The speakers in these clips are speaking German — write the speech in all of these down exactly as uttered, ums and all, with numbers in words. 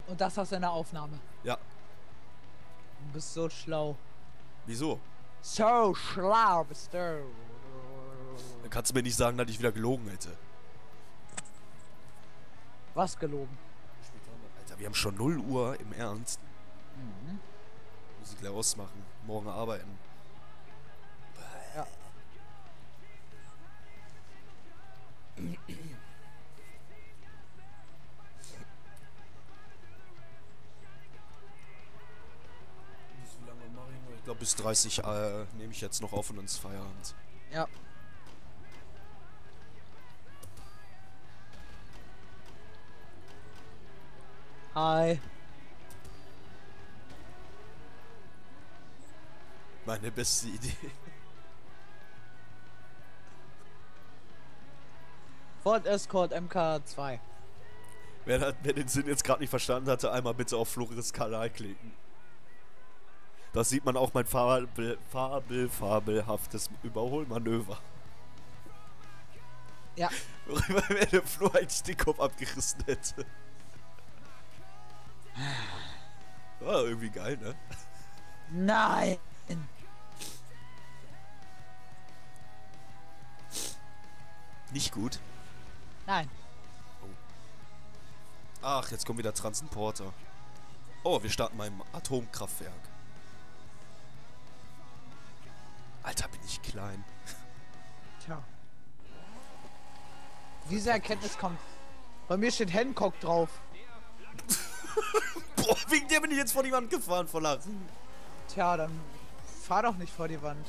Und das hast du in der Aufnahme. Ja. Du bist so schlau. Wieso? So schlau bist du. Dann kannst du mir nicht sagen, dass ich wieder gelogen hätte. Was gelogen? Alter, wir haben schon null Uhr, im Ernst. Mhm. Muss ich gleich ausmachen. Morgen arbeiten. Ja. Wie lange mache ich noch? Ich glaube bis dreißig äh, nehme ich jetzt noch auf und dann ist Feierabend. Ja. Hi. Meine beste Idee. Ford Escort M K zwei. Wer, hat, wer den Sinn jetzt gerade nicht verstanden hatte, einmal bitte auf Floris Kanal klicken. Da sieht man auch mein fabel, fabel, fabelhaftes Überholmanöver. Ja. Worüber mir der Flo eigentlich den Kopf abgerissen hätte. War irgendwie geil, ne? Nein. Nicht gut. Nein. Ach, jetzt kommen wieder Transporter. Oh, wir starten beim Atomkraftwerk. Alter, bin ich klein. Tja. Diese Erkenntnis kommt. Bei mir steht Hancock drauf. Boah, wegen der bin ich jetzt vor die Wand gefahren, vor Lachen. Tja, dann fahr doch nicht vor die Wand.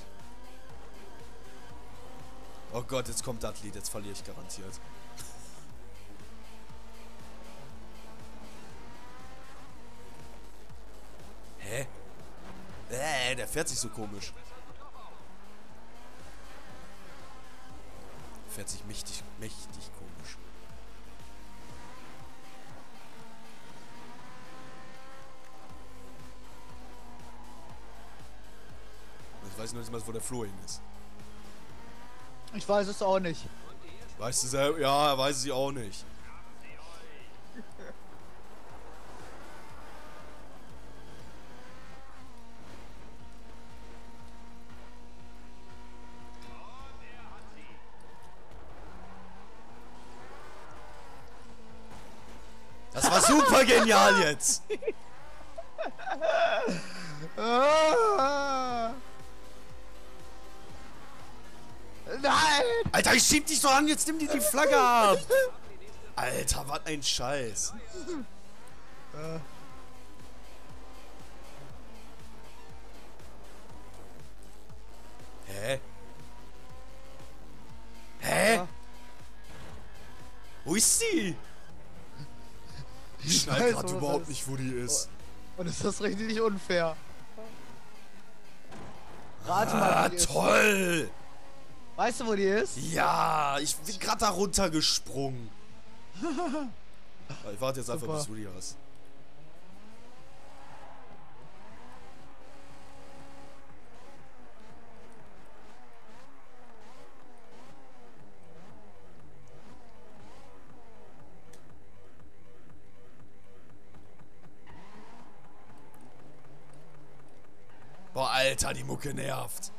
Oh Gott, jetzt kommt das Lied, jetzt verliere ich garantiert. Hä? Äh, der fährt sich so komisch. Fährt sich mächtig, mächtig komisch. Ich weiß noch nicht mal, wo der Flo hin ist. Ich weiß es auch nicht. Weißt du selber? Ja, weiß ich auch nicht. Das war super genial jetzt. Nein! Alter, ich schieb dich so an, jetzt nimm dir die Flagge ab. Alter, was ein Scheiß. Hä? Hä? Ja. Wo ist sie? Ich Ich schneid weiß, grad wo das überhaupt ist. nicht, wo die ist. Und ist das richtig unfair? Rate mal, Ah, wo die ist. toll! Weißt du, wo die ist? Ja, ich bin gerade da runtergesprungen. Ich warte jetzt einfach, Super. bis du die hast. Boah, Alter, die Mucke nervt.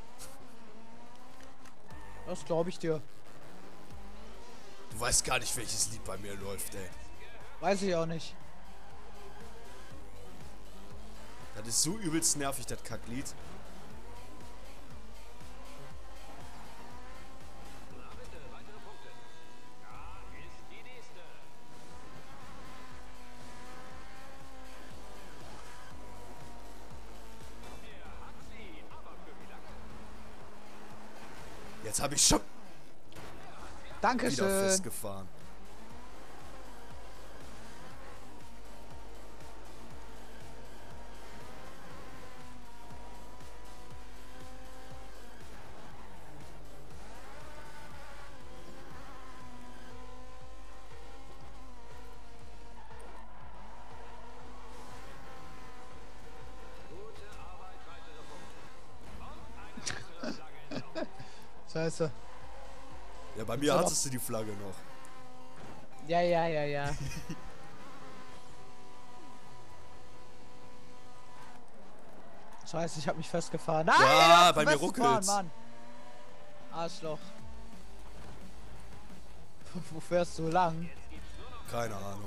Das glaube ich dir. Du weißt gar nicht, welches Lied bei mir läuft, ey. Weiß ich auch nicht. Das ist so übelst nervig, das Kacklied. Jetzt habe ich schon wieder Dankeschön. festgefahren. Scheiße. Ja, bei mir Ist aber- hattest du die Flagge noch. Ja, ja, ja, ja. Scheiße, ich hab mich festgefahren. Nein, Ja, ich bei mir festgefahren, ruckelt's. Mann. Arschloch. Wo fährst du lang? Keine Ahnung.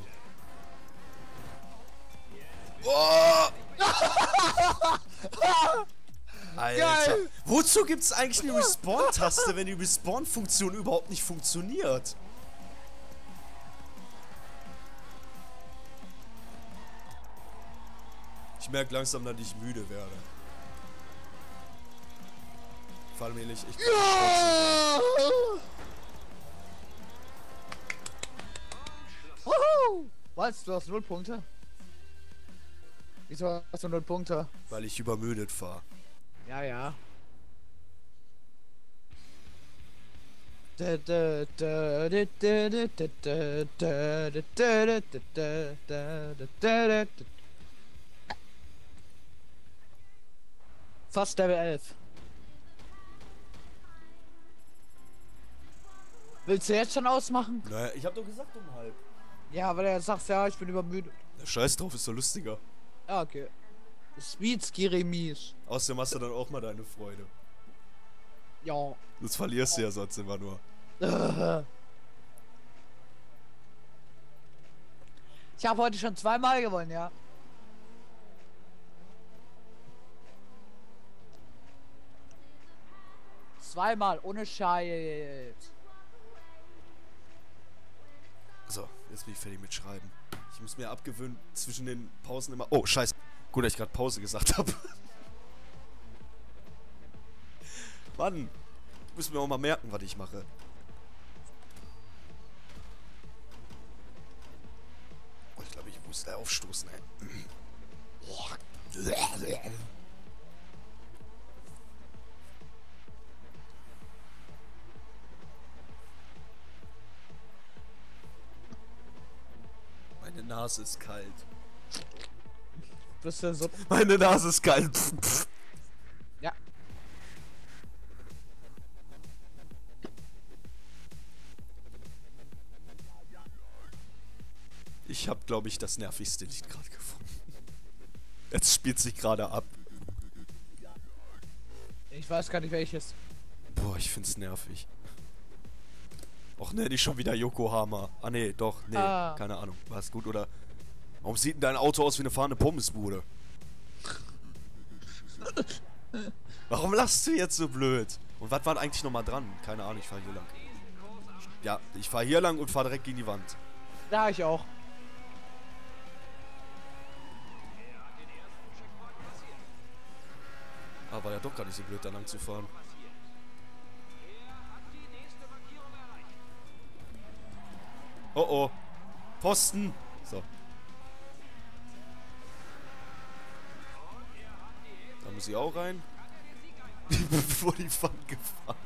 Oh! Alter. Geil. Wozu gibt's eigentlich eine Respawn-Taste, wenn die Respawn-Funktion überhaupt nicht funktioniert? Ich merke langsam, dass ich müde werde. Vor allem ehrlich, ich kann Ja! Wuhu! Was? Du hast null Punkte? Wieso hast du null Punkte? weil ich übermüdet fahre. Ja, ja. Da, da, da, da, da, da, da, da, da, da, da, da, da, da, da. Fast Level elf. Willst du jetzt schon ausmachen? Naja, ich hab doch gesagt um halb. Ja, weil er sagt, ja, ich bin übermüdet. Na, scheiß drauf, ist doch lustiger. Ja, okay. Speed Skiremis. Außerdem hast du dann auch mal deine Freude. Ja. Das verlierst du ja sonst immer nur. Ich habe heute schon zweimal gewonnen, ja. Zweimal, ohne Scheiß. So, jetzt bin ich fertig mit Schreiben. Ich muss mir abgewöhnen, zwischen den Pausen immer... Oh, scheiße. Gut, dass ich gerade Pause gesagt habe. Mann, ich muss mir auch mal merken, was ich mache. Oh, ich glaube, ich muss da aufstoßen, ey. Meine Nase ist kalt. Bist du so... Meine Nase ist kalt. Pff, pff. Ja. Ich habe, glaube ich, das nervigste Lied gerade gefunden. Jetzt spielt sich gerade ab. Ich weiß gar nicht welches. Boah, ich find's nervig. Och ne, nicht schon wieder Yokohama. Ah ne, doch, nee, Ah. keine Ahnung. War es gut oder... Warum sieht denn dein Auto aus wie eine fahrende Pommesbude? Warum lachst du jetzt so blöd? Und was war eigentlich nochmal dran? Keine Ahnung, ich fahr hier lang. Ja, ich fahr hier lang und fahr direkt gegen die Wand. Da ich auch. Aber war ja doch gar nicht so blöd, da lang zu fahren. Oh oh. Posten. So. Da muss ich auch rein. Vor die Wand gefahren.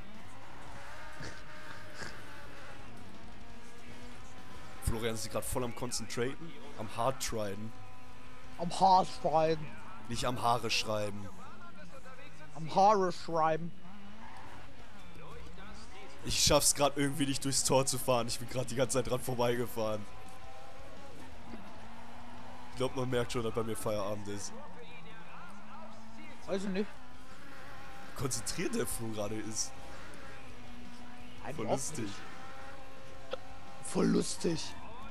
Florian ist gerade voll am Concentraten. Am Hard-Triden. Am Haar schreiben. Nicht am Haare schreiben. Am Haare schreiben. Ich schaff's gerade irgendwie nicht durchs Tor zu fahren. Ich bin gerade die ganze Zeit dran vorbeigefahren. Ich glaube, man merkt schon, dass bei mir Feierabend ist. Weiß ich nicht. Konzentriert der Flo gerade ist. Ein Voll Bock lustig. nicht. Voll lustig.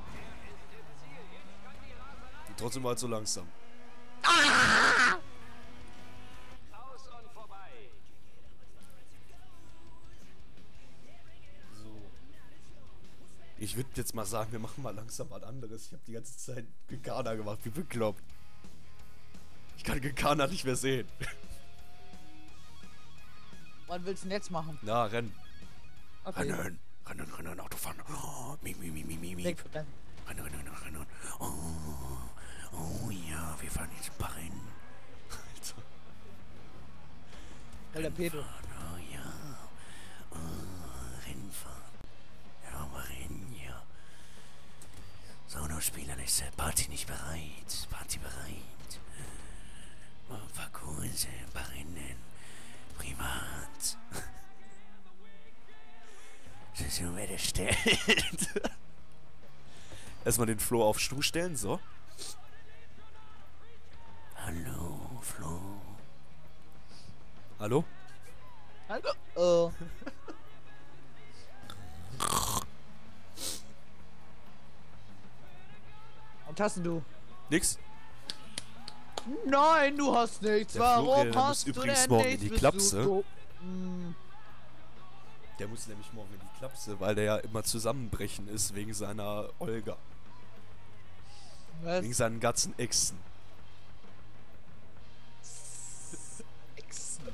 Und trotzdem war halt so langsam. So. Ich würde jetzt mal sagen, wir machen mal langsam was anderes. Ich habe die ganze Zeit Gekana gemacht, wie bekloppt. Ich kann Gekana nicht mehr sehen. Was willst du denn jetzt machen? Na, rennen. Okay. Rennen, rennen, rennen, Autofahren. Oh, mi, mi, mi, mi, mi, mi. Weg von deinem- Rennen, rennen, rennen, rennen. Oh, oh ja, wir fahren jetzt ein paar Rennen. Alter. Voll der Pedo. Oh ja. Oh, Rennen fahren. Ja, mal Rennen, ja. So, nur Spielern ist äh, Party nicht bereit. Party bereit. Oh, ein paar Kurse, ein paar Rennen. Privat. Das ist nur wer der stellt. Erstmal den Flo auf Stuhl stellen, so. Hallo, Flo. Hallo? Hallo? Oh. Und hast du? Nix? Nein, du hast nichts. Der Warum Florian, der hast muss du übrigens denn morgen in nichts? die Bist Klapse. du hm. Der muss nämlich morgen in die Klapse, weil der ja immer zusammenbrechen ist wegen seiner Olga. Was? Wegen seinen ganzen Exen. Ex.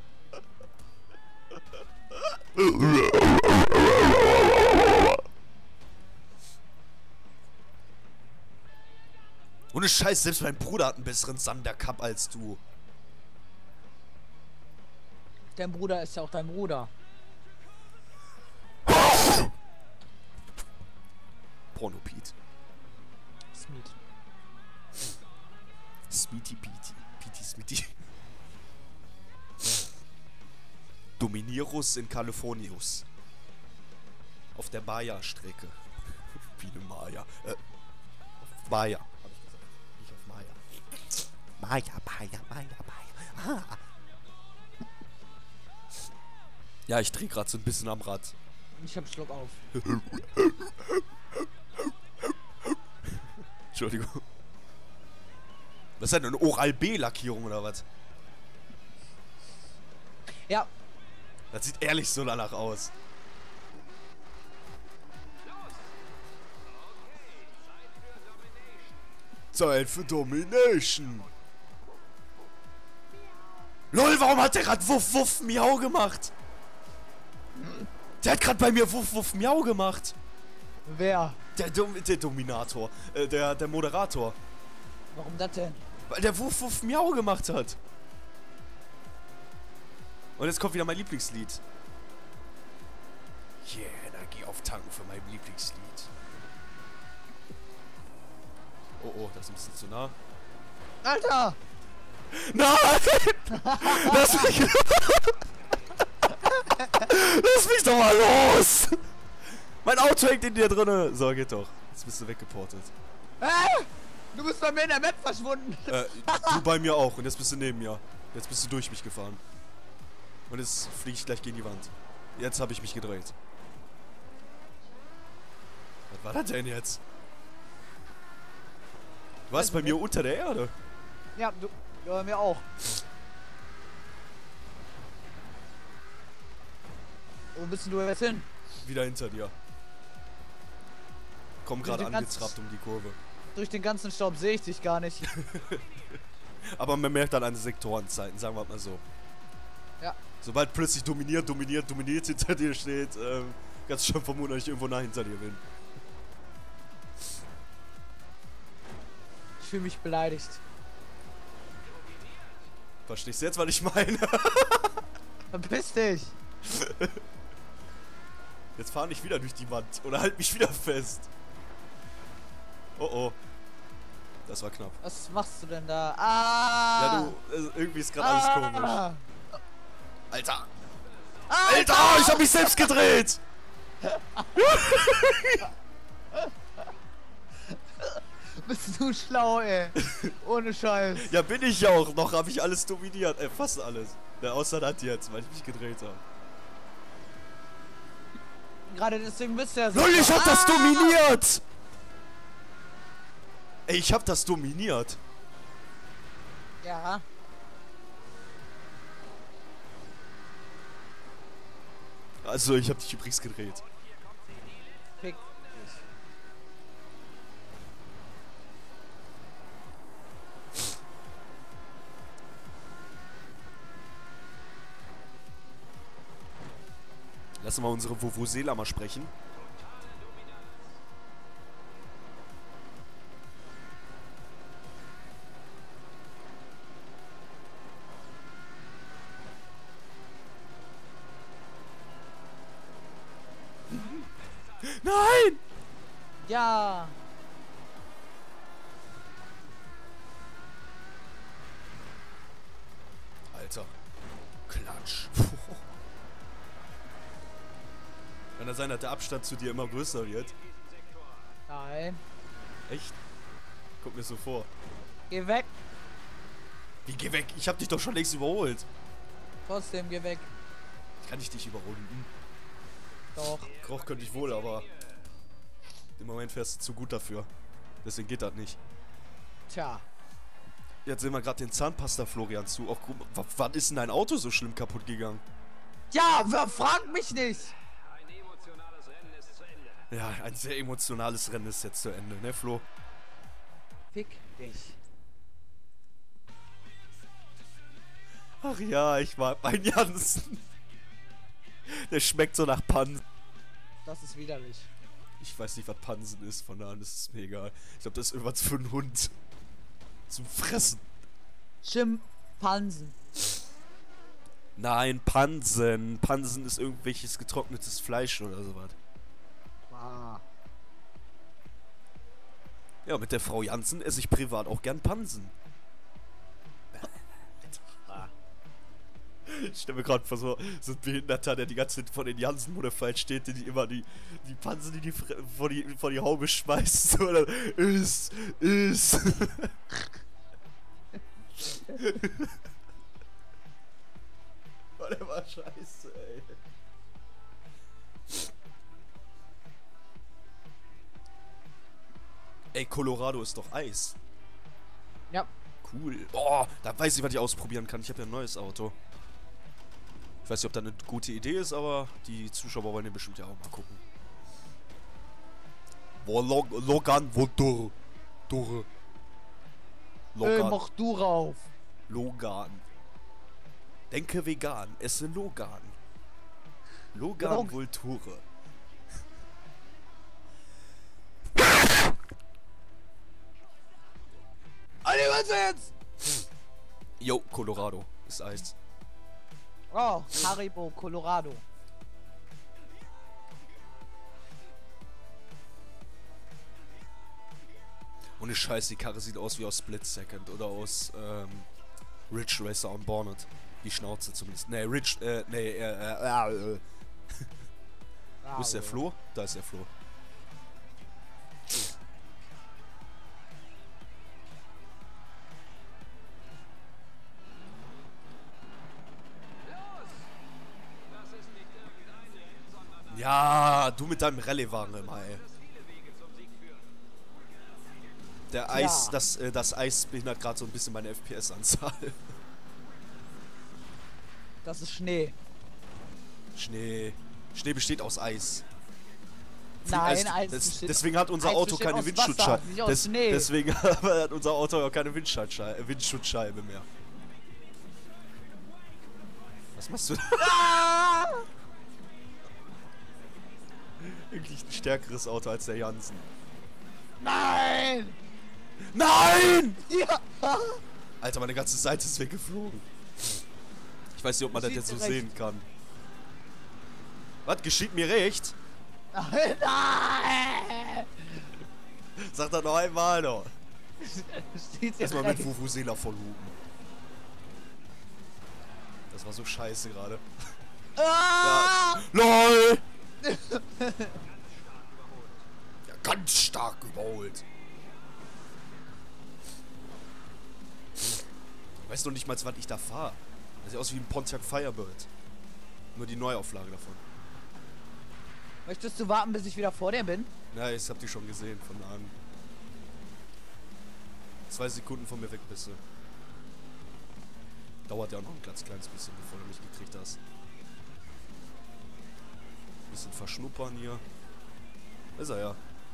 Ohne Scheiß, selbst mein Bruder hat einen besseren Thunder Cup als du. Dein Bruder ist ja auch dein Bruder. Porno Pete. Smith. Smeety Peety. Peety Smeety. Dominierus in Californius. Auf der Maya-Strecke. Viele Maya. Äh, auf Maya, hab ich gesagt. Nicht auf Maya. Maya, Maya, Maya, Maya. Ah. Ja, ich dreh grad so ein bisschen am Rad. Ich hab Schluck auf. Entschuldigung. Was ist denn eine Oral-B-Lackierung oder was? Ja. Das sieht ehrlich so danach aus. Zeit für Domination. LOL, warum hat der gerade Wuff Wuff Miau gemacht? Der hat gerade bei mir Wuff Wuff Miau gemacht. Wer? Der, Dom der Dominator. Äh, der, der Moderator. Warum das denn? Weil der Wuff Wuff Miau gemacht hat. Und jetzt kommt wieder mein Lieblingslied. Yeah, Energie auftanken für mein Lieblingslied. Oh, oh, das ist ein bisschen zu nah. Alter! Nein! Lass mich... Lass mich doch mal los! Mein Auto hängt in dir drinne. So, geht doch. Jetzt bist du weggeportet. Äh, du bist bei mir in der Map verschwunden. Äh, du bei mir auch. Und jetzt bist du neben mir. Jetzt bist du durch mich gefahren. Und jetzt fliege ich gleich gegen die Wand. Jetzt habe ich mich gedreht. Was war das denn jetzt? Du warst bei mir unter der Erde. Ja, du, du bei mir auch. Wo bist denn du jetzt hin? Wieder hinter dir. Komm gerade den ganzen- angetrappt um die Kurve. Durch den ganzen Staub sehe ich dich gar nicht. Aber man merkt dann an den Sektorenzeiten, sagen wir mal so. Ja. Sobald plötzlich dominiert, dominiert, dominiert hinter dir steht, ähm, kannst du schon vermuten, dass ich irgendwo nah hinter dir bin. Ich fühle mich beleidigt. Verstehst du jetzt, was ich meine? Verpiss dich! Jetzt fahr nicht wieder durch die Wand oder halt mich wieder fest. Oh oh. Das war knapp. Was machst du denn da? Ah! Ja, du, äh, irgendwie ist gerade alles komisch. ah, Alter! Alter! Alter, ich hab mich selbst gedreht! Bist du schlau, ey. Ohne Scheiß. Ja, bin ich ja auch. Noch habe ich alles dominiert. Äh, fast alles. Ja, außer das jetzt, weil ich mich gedreht habe. Gerade deswegen bist du ja so. LOL, ich hab das Ah! dominiert! Ey, ich hab das dominiert. Ja. Also, ich hab dich übrigens gedreht. Fick dich. Lass mal unsere Vuvuzela mal sprechen. Nein! Ja. Alter. Klatsch. Kann das sein, dass der Abstand zu dir immer größer wird? Nein. Echt? Kommt mir so vor. Geh weg. Wie, geh weg? Ich hab dich doch schon längst überholt. Trotzdem, geh weg. Kann ich dich überrunden? Doch. Koch könnte ich wohl, aber im Moment fährst du zu gut dafür. Deswegen geht das nicht. Tja. Jetzt sehen wir gerade den Zahnpasta-Florian zu. Auch, wann ist denn dein Auto so schlimm kaputt gegangen? Ja, wer fragt mich nicht? Ein emotionales Rennen ist zu Ende. Ja, ein sehr emotionales Rennen ist jetzt zu Ende, ne Flo? Fick dich. Ach ja, ich mag meinen Jansen. Der schmeckt so nach Pansen. Das ist widerlich. Ich weiß nicht, was Pansen ist, von daher ist es mir egal. Ich glaube, das ist irgendwas für einen Hund. Zum Fressen. Schimpansen. Nein, Pansen. Pansen ist irgendwelches getrocknetes Fleisch oder sowas. Ah. Ja, mit der Frau Jansen esse ich privat auch gern Pansen. Ich stelle mir gerade vor, so, so ein Behinderter, der die ganze Zeit vor den Jansen-Modefallen steht, der die immer die, die Pansen in die Fre vor, die, vor die Haube schmeißt. So, oder ist, ist. Oh, der war scheiße, ey. Ey, Colorado ist doch Eis. Ja. Cool. Oh, da weiß ich, was ich ausprobieren kann. Ich habe ja ein neues Auto. Ich weiß nicht, ob das eine gute Idee ist, aber die Zuschauer wollen ja bestimmt ja auch mal gucken. Wo Log Logan, wo Dur. Dur. Äh, Logan. mach du rauf. Logan. Denke vegan, esse Logan. Logan Log Vulture. Alter, was jetzt? Jo, Colorado ist Eis. Oh, Haribo, Colorado. Ohne Scheiß, die Karre sieht aus wie aus Split Second oder aus ähm, Ridge Racer on Bonnet. Die Schnauze zumindest. Nee, Ridge, äh, nee, äh, äh, äh, äh. Wo ist der Flo? Da ist der Flo. Ja, du mit deinem Rallye-Wagen immer, ey. Der Eis, Ja. das, äh, das Eis behindert gerade so ein bisschen meine F P S-Anzahl. Das ist Schnee. Schnee. Schnee besteht aus Eis. Nein, Eis, Eis des, besteht- deswegen hat unser Eis Auto besteht keine aus Windschutzscheibe. Wasser, nicht aus Des, Schnee. deswegen hat unser Auto ja keine Windschutzscheibe, äh, Windschutzscheibe mehr. Was machst du da? Ah! Eigentlich ein stärkeres Auto als der Jansen. Nein! Nein! Ja! Alter, meine ganze Seite ist weggeflogen. Ich weiß nicht, ob man das Geschieht jetzt so dir recht. sehen kann. Was? Geschieht mir recht? Nein! Sag das noch einmal noch. Steht Erstmal dir mit recht. Vuvuzela voll hupen. Das war so scheiße gerade. Ah! LOL! Ja, ganz stark überholt. Ich weiß noch nicht mal, was ich da fahre. Das sieht aus wie ein Pontiac Firebird. Nur die Neuauflage davon. Möchtest du warten, bis ich wieder vor dir bin? Ja, ich hab die schon gesehen von an. Zwei Sekunden von mir weg bist du. Dauert ja noch ein ganz kleines bisschen, bevor du mich gekriegt hast. Bisschen verschnuppern hier. Ist er ja.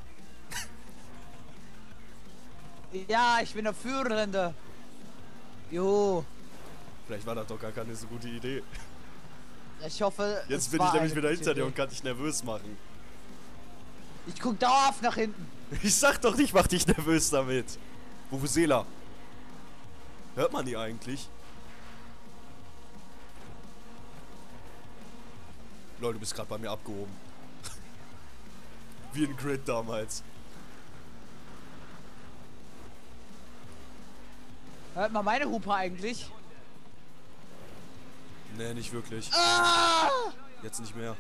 Ja, ich bin der Führende. Jo. Vielleicht war das doch gar keine so gute Idee. Ich hoffe. Jetzt es bin war ich nämlich eine wieder gute hinter dir Idee. und kann dich nervös machen. Ich guck dauerhaft nach hinten. Ich sag doch nicht, mach dich nervös damit. Vuvuzela. Hört man die eigentlich? Leute, du bist gerade bei mir abgehoben. Wie in Grid damals. Hört man meine Hupe eigentlich? Nee, nicht wirklich. Ah! Jetzt nicht mehr.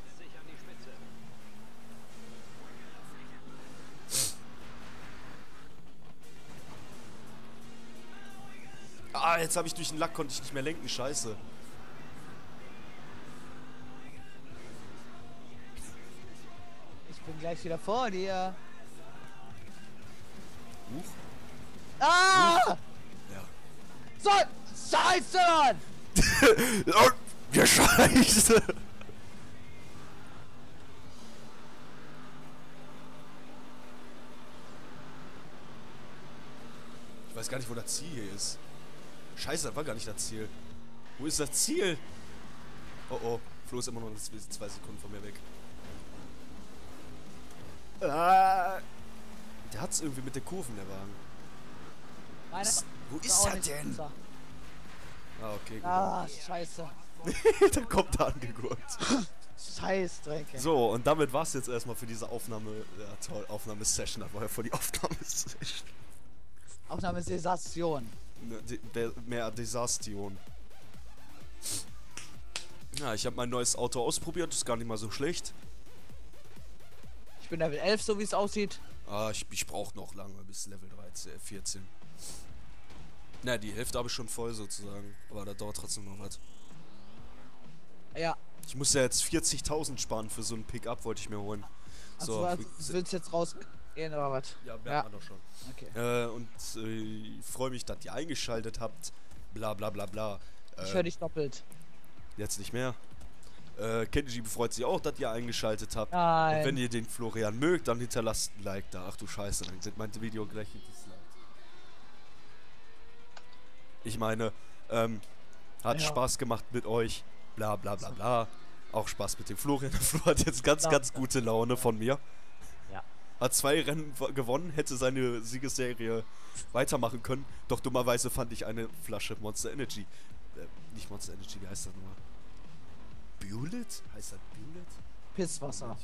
Ah, jetzt habe ich durch den Lack, konnte ich nicht mehr lenken. Scheiße. gleich wieder vor dir. Huch. Ah! Ja. So, Scheiße, Mann! Oh, ja, Scheiße! Ich weiß gar nicht, wo das Ziel hier ist. Scheiße, das war gar nicht das Ziel. Wo ist das Ziel? Oh oh, Flo ist immer noch zwei Sekunden von mir weg. Ah, der hat's irgendwie mit den Kurven, der Wagen. Meine, Was? Wo war ist auch er nicht denn? besser. Ah, okay, gut. Ah, scheiße. Da kommt er angegurkt. Scheißdrecke. So, und damit war's jetzt erstmal für diese Aufnahme. Ja, toll, Aufnahmesession. Das war ja voll die Aufnahmesession. Aufnahmesensation. Ne, de, de, mehr Desastion. Ja, ich habe mein neues Auto ausprobiert. Ist gar nicht mal so schlecht. Ich bin Level elf, so wie es aussieht. Ah, ich, ich brauche noch lange bis Level dreizehn, vierzehn. Na, die Hälfte habe ich schon voll sozusagen. Aber da dauert trotzdem noch was. Ja. Ich Ich muss ja jetzt vierzigtausend sparen für so ein Pickup, wollte ich mir holen. So, also, du willst jetzt rausgehen oder was? Ja, merkt Ja. man doch schon. Okay. Äh, und äh, ich freue mich, dass ihr eingeschaltet habt. Bla bla bla bla. Äh, Ich höre dich doppelt. Jetzt nicht mehr. Äh, Kenji freut sich auch, dass ihr eingeschaltet habt. Nein. Und wenn ihr den Florian mögt, dann hinterlasst ein Like da. Ach du Scheiße, dann sind mein Video gleich disliked. Ich meine, ähm, hat Ja. Spaß gemacht mit euch. Bla bla bla bla. Auch Spaß mit dem Florian. Der Flo hat jetzt ganz, Ja. ganz gute Laune von mir. Ja. Hat zwei Rennen w- gewonnen, hätte seine Siegesserie weitermachen können. Doch dummerweise fand ich eine Flasche Monster Energy. Äh, nicht Monster Energy, wie heißt das nochmal? Bulet? Heißt das Bulet? Pisswasser.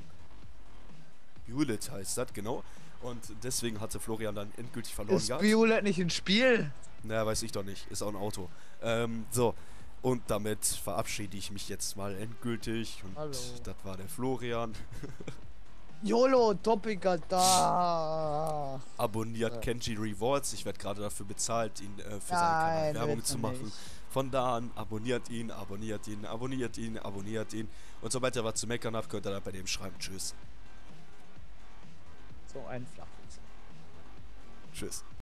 Bulet heißt das, genau. Und deswegen hatte Florian dann endgültig verloren Ist gehabt. Violet nicht ein Spiel? Naja, weiß ich doch nicht. Ist auch ein Auto. Ähm, so. Und damit verabschiede ich mich jetzt mal endgültig. Und Hallo. das war der Florian. YOLO, Topica da. Abonniert Ja. Kenji Rewards. Ich werde gerade dafür bezahlt, ihn äh, für seinen Nein, Kanal Werbung willst zu du machen. nicht. Von da an, abonniert ihn, abonniert ihn, abonniert ihn, abonniert ihn. Und sobald ihr was zu meckern habt, könnt ihr dann bei dem schreiben. Tschüss. So ein Flachwitz. Tschüss.